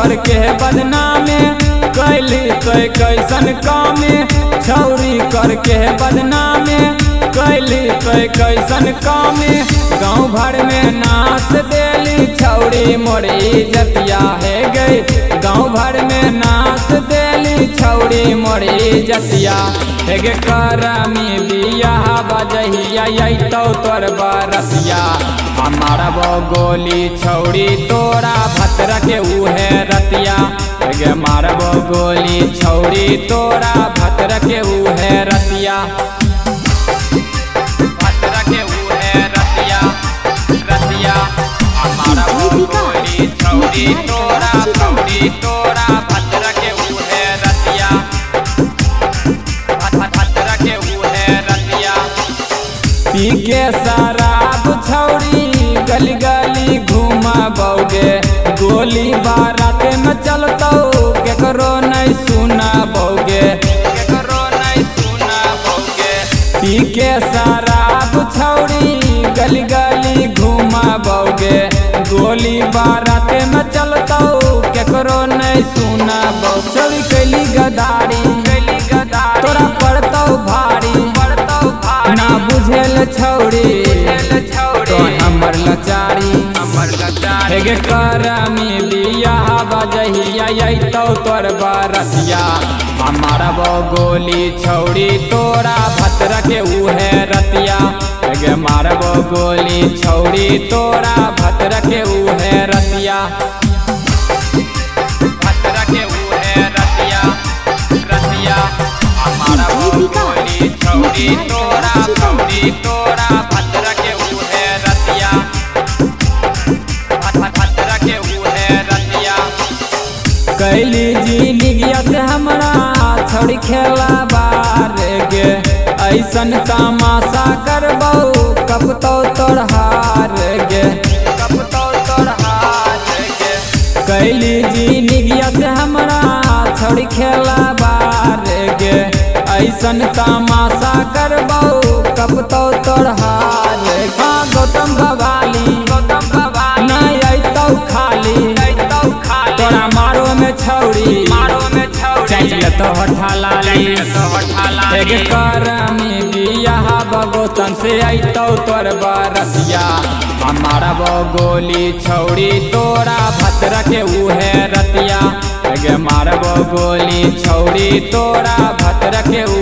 करके बदनामे कैली तो कैसन कामे छौरी करके बदनामे कैली तो कैसन कामे गाँव भर में नाच देली छौरी मोरी जतिया है गई गाँव भर में नाच देली छौरी मोरी जतिया है गे करमी बियाह बजहिया तो तोर बरसिया हमारा वो गोली छौरी तोरा भतर के उहे रतिया गे मारबो गोली छौरी तोरा भतर के उहे रतिया भतर के उहे रतिया रतिया हमारा वो गोली छौरी तोरा भतर के उहे रतिया भतर के उहे रतिया पी के शराब छौरी गली गली घुमा बौगे गोली बारात में चलतो केकरो नहीं सुना बौगे केकरो नहीं सुना बौगे पी के शराब छौरी गली गली घुमा बौगे गोली बारात में चलतो केकरो नहीं सुना बौगे छौरी कैली गदारी तोरा पड़तो भारी ना बुझेल छौरी तो हमर लचारी हेगे करमी बियाह बजहिया तो तोर बरसिया हमारा वो गोली छौरी तोरा भतर के उहे रतिया हेगे मारबो गोली छौरी तोरा भतर के उहे रतिया भतर के उहे रतिया रतिया हमारा वो गोली छौरी तोरा भतर के उहे रतिया कैली जी निगिया से हमरा छोड़ी खेला बार गे ऐसन तमाशा करबो कब तो तोर हार गे कब तो तोर हार गे कैली जी निगिया से हमरा छोड़ी खेला बार गे ऐसन तमाशा करबो कब तो तोर हार हाँ गौतम बवाली नहीं अइतौ खाली तोरा मारो में छौरी चाहिए तो हठालाली एक करमी बियाह बगोतन से अइतौ तोर बरसिया हमारा वो गोली छौरी तोरा भतर के उहे रतिया गे मारबो गोली छौरी तोरा भतर के